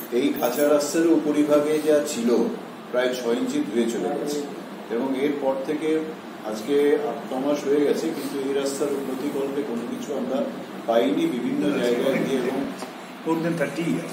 এই কাঁচা রাস্তার উপরিভাগে যা ছিল প্রায় 6 ইঞ্চি ধুয়ে চলে গেছে এবং এরপর থেকে আজকে 8 মাস হয়ে গেছে, কিন্তু এই রাস্তার উন্নতিকল্পে কোনো কিছু আমরা পাইনি বিভিন্ন জায়গায় গিয়ে। এবং more than 30 years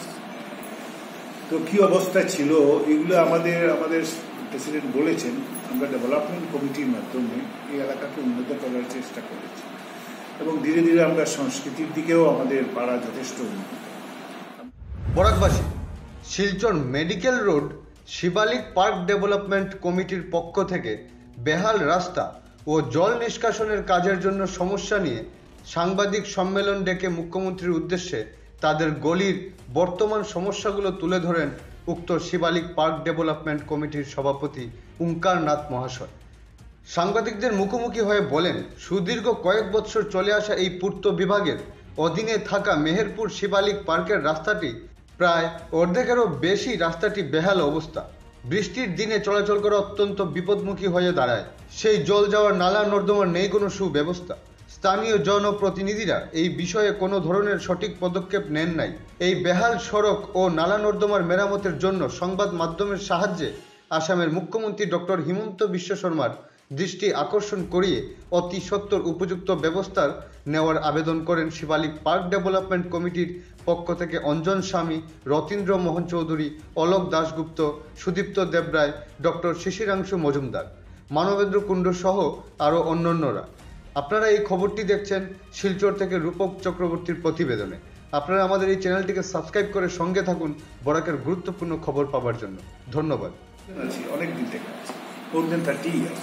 তো কি অবস্থা ছিল এগুলো আমাদের প্রেসিডেন্ট বলেছেন। আমরা ডেভেলপমেন্ট কমিটির মাধ্যমে এই এলাকাকে উন্নত করার চেষ্টা করেছি এবং ধীরে ধীরে আমরা সংস্কৃতির দিকেও আমাদের পাড়া যথেষ্ট উন্নত। বরাকবাসী, Silchar medical road Shivalik park development কমিটির পক্ষ থেকে বেহাল রাস্তা ও জল নিষ্কাশনের কাজের জন্য সমস্যা নিয়ে সাংবাদিক সম্মেলন ডেকে মুখ্যমন্ত্রীর উদ্দেশ্যে তাদের গলির বর্তমান সমস্যাগুলো তুলে ধরেন উক্ত শিবালিক পার্ক ডেভেলপমেন্ট কমিটির সভাপতি ওঙ্কার নাথ মহাশয়। সাংবাদিকদের মুখোমুখি হয়ে বলেন, সুদীর্ঘ কয়েক বছর চলে আসা এই পূর্ত বিভাগের অধীনে থাকা মেহেরপুর শিবালিক পার্কের রাস্তাটি প্রায় অর্ধেকেরও বেশি রাস্তাটি বেহাল অবস্থা। বৃষ্টির দিনে চলাচল করা অত্যন্ত বিপদমুখী হয়ে দাঁড়ায়। সেই জল যাওয়ার নালা নর্দমার নেই কোনো সুব্যবস্থা। স্থানীয় জনপ্রতিনিধিরা এই বিষয়ে কোনো ধরনের সঠিক পদক্ষেপ নেন নাই। এই বেহাল সড়ক ও নালা নর্দমার মেরামতের জন্য সংবাদ মাধ্যমের সাহায্যে আসামের মুখ্যমন্ত্রী ডক্টর হিমন্ত বিশ্ব শর্মার দৃষ্টি আকর্ষণ করিয়ে অতি সত্বর উপযুক্ত ব্যবস্থার নেওয়ার আবেদন করেন শিবালিক পার্ক ডেভেলপমেন্ট কমিটির পক্ষ থেকে অঞ্জন স্বামী, রতীন্দ্র মোহন চৌধুরী, অলোক দাশগুপ্ত, সুদীপ্ত দেবরায়, ডক্টর শিশিরাংশু মজুমদার, মানবেন্দ্র কুণ্ড সহ আরও অন্যান্যরা। আপনারা এই খবরটি দেখছেন শিলচর থেকে রূপক চক্রবর্তীর প্রতিবেদনে। আপনারা আমাদের এই চ্যানেলটিকে সাবস্ক্রাইব করে সঙ্গে থাকুন বরাকের গুরুত্বপূর্ণ খবর পাওয়ার জন্য। ধন্যবাদ। অনেক দিন থেকে more than 30 years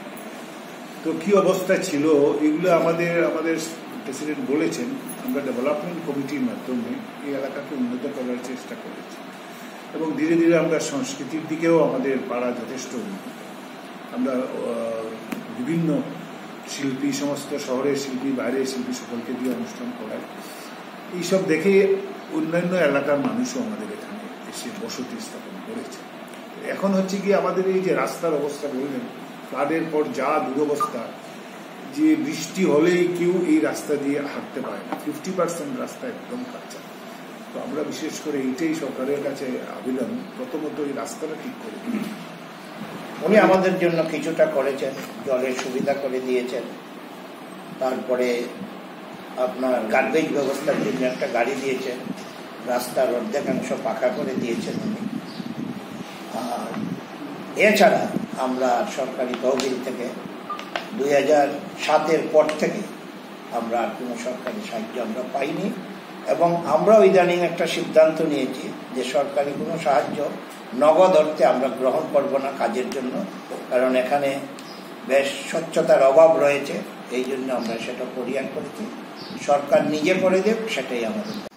তো কি অবস্থা ছিল এগুলো আমাদের প্রেসিডেন্ট বলেছেন। আমরা ডেভেলপমেন্ট কমিটির মাধ্যমে এই এলাকাকে উন্নত করার চেষ্টা করেছি এবং ধীরে ধীরে আমরা সংস্কৃতির দিকেও আমাদের পাড়া যথেষ্ট উন্নত। আমরা বিভিন্ন শিল্পী, সমস্ত শহরের শিল্পী, বাইরের শিল্পী সকলকে দিয়ে অনুষ্ঠান করাই। এইসব দেখে অন্যান্য এলাকার মানুষও আমাদের এখানে এসে বসতি স্থাপন করেছে। এখন হচ্ছে কি আমাদের এই যে রাস্তার অবস্থা বললেন, ফ্লাডের পর যা দুরবস্থা, যে বৃষ্টি হলেই কেউ এই রাস্তা দিয়ে হাঁটতে পারে না। 50% রাস্তা একদম কাঁচা। তো আমরা বিশেষ করে এইটাই সরকারের কাছে আবেদন, প্রথমত এই রাস্তাটা ঠিক করে দিন। উনি আমাদের জন্য কিছুটা করেছেন, জলের সুবিধা করে দিয়েছেন, তারপরে আপনার গার্বেজ ব্যবস্থার জন্য একটা গাড়ি দিয়েছেন, রাস্তার অর্ধেকাংশ পাকা করে দিয়েছেন উনি। আর এছাড়া আমরা সরকারি তহবিল থেকে 2007-এর পর থেকে আমরা আর কোনো সরকারি সাহায্য আমরা পাইনি এবং আমরাও ইদানিং একটা সিদ্ধান্ত নিয়েছি যে সরকারি কোনো সাহায্য নগদ অর্থে আমরা গ্রহণ করব না কাজের জন্য, কারণ এখানে বেশ স্বচ্ছতার অভাব রয়েছে। এই জন্য আমরা সেটা পরিহার করেছি। সরকার নিজে করে দেব, সেটাই আমাদের।